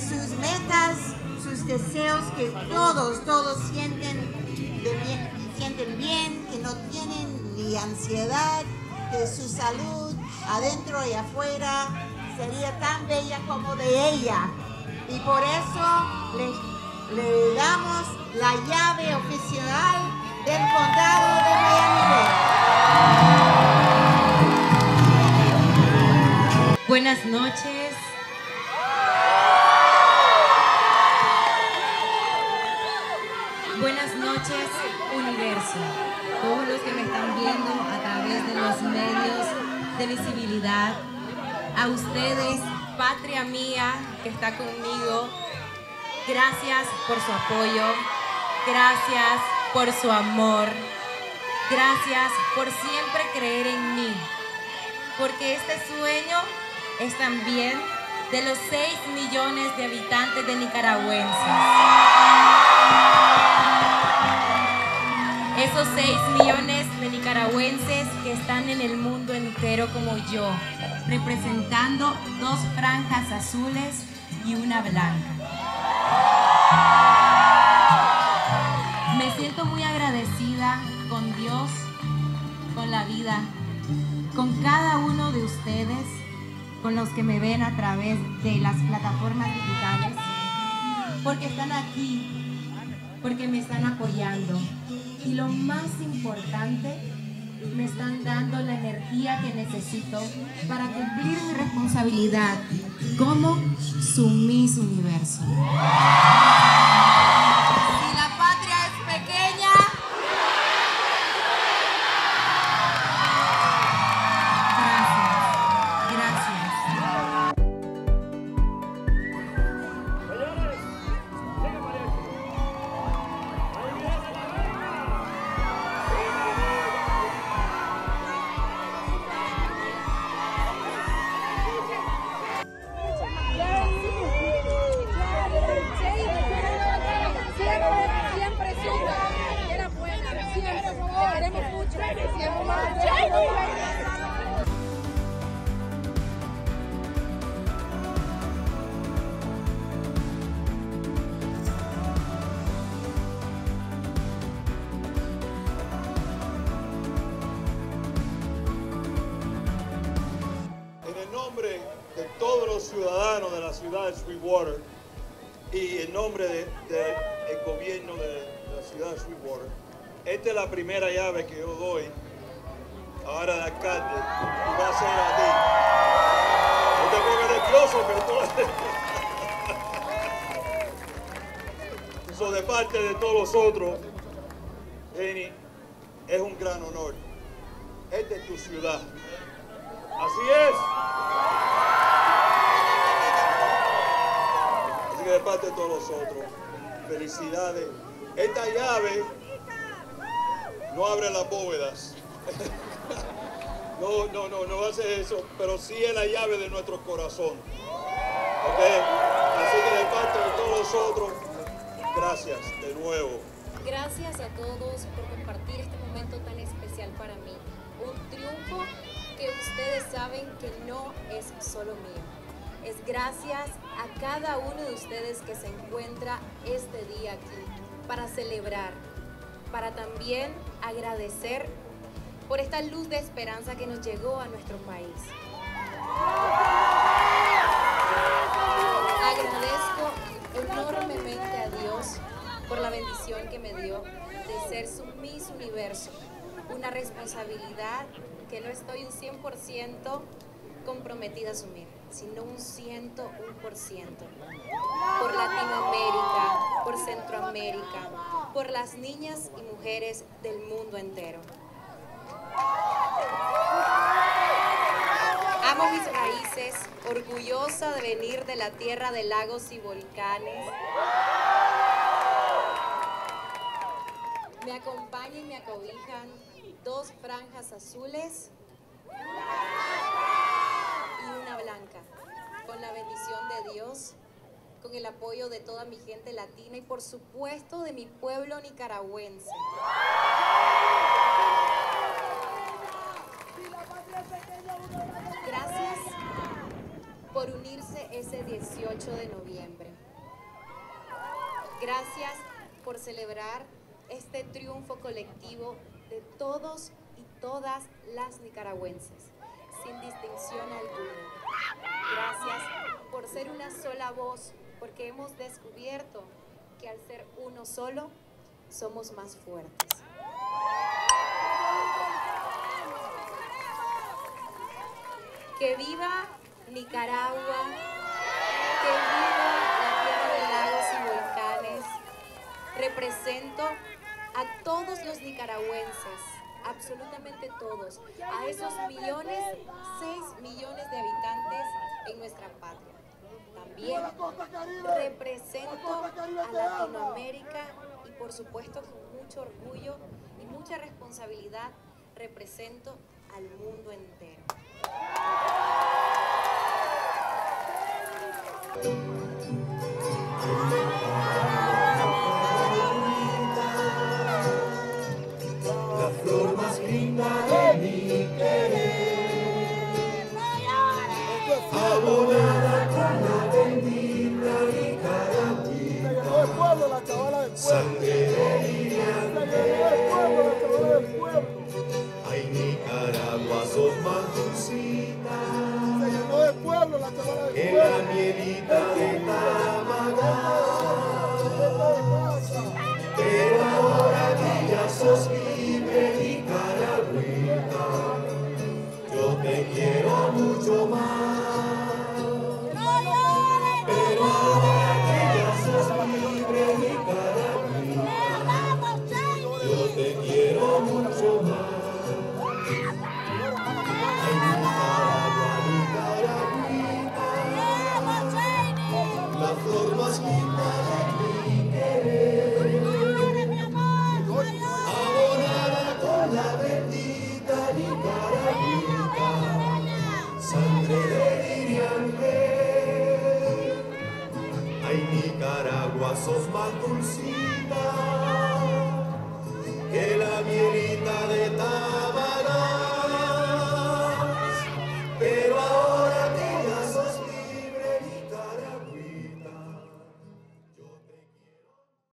sus metas, sus deseos, que todos sienten bien, que no tienen ni ansiedad, que su salud adentro y afuera sería tan bella como de ella. Y por eso le damos la llave oficial del condado de Miami-Dade. Buenas noches. Buenas noches, universo. Todos los que me están viendo a través de los medios de visibilidad. A ustedes, patria mía que está conmigo, gracias por su apoyo. Gracias por su amor. Gracias por siempre creer en mí. Porque este sueño es también de los 6 millones de habitantes de nicaragüenses. Esos 6 millones de nicaragüenses que están en el mundo entero como yo, representando 2 franjas azules y una blanca. Me siento muy agradecida con Dios, con la vida, con cada uno de ustedes, con los que me ven a través de las plataformas digitales, porque están aquí, porque me están apoyando. Y lo más importante, me están dando la energía que necesito para cumplir mi responsabilidad como su Miss Universo. Si la patria es pequeña, de todos los ciudadanos de la ciudad de Sweetwater y en nombre del gobierno de la ciudad de Sweetwater, esta es la primera llave que yo doy ahora de alcalde y va a ser a ti. No te pongas nervioso, pero tú eso de parte de todos los otros, Jenny, es un gran honor. Esta es tu ciudad. Así es. Así que de parte de todos los otros, felicidades. Esta llave no abre las bóvedas. No hace eso, pero sí es la llave de nuestro corazón. ¿Ok? Así que de parte de todos los otros, gracias de nuevo. Gracias a todos por compartir este momento tan especial para mí. Un triunfo que ustedes saben que no es solo mío. Es gracias a cada uno de ustedes que se encuentra este día aquí para celebrar, para también agradecer por esta luz de esperanza que nos llegó a nuestro país. Agradezco enormemente a Dios por la bendición que me dio de ser su Miss Universo, una responsabilidad que no estoy un 100% comprometida a asumir, sino un 101%. Por Latinoamérica, por Centroamérica, por las niñas y mujeres del mundo entero. Amo mis raíces, orgullosa de venir de la tierra de lagos y volcanes. Me acompañan y me acobijan 2 franjas azules y una blanca, con la bendición de Dios, con el apoyo de toda mi gente latina y por supuesto de mi pueblo nicaragüense. Gracias por unir cumplirse ese 18 de noviembre. Gracias por celebrar este triunfo colectivo de todos y todas las nicaragüenses, sin distinción alguna. Gracias por ser una sola voz, porque hemos descubierto que al ser uno solo, somos más fuertes. Que viva Nicaragua, que viva la tierra de lagos y volcanes. Represento a todos los nicaragüenses, absolutamente todos, a esos 6 millones de habitantes en nuestra patria. También represento a Latinoamérica y por supuesto con mucho orgullo y mucha responsabilidad represento al mundo entero. La flor más linda de mi querer, abonada con la bendita Nicaragüita, sangre de ay, Nicaragua, sos más dulcita que la mielita de Tamagá. Pero ahora que ya sos libre, nicaragüita, yo te quiero mucho más. Pero ahora que ya sos libre, nicaragüita, yo te quiero mucho más. Ay, Nicaragua, Nicaragüita, la flor más linda de mi querer, abonada con la bendita Nicaragüita, sangre de Iriarte. Ay, Nicaragua, sos más dulcita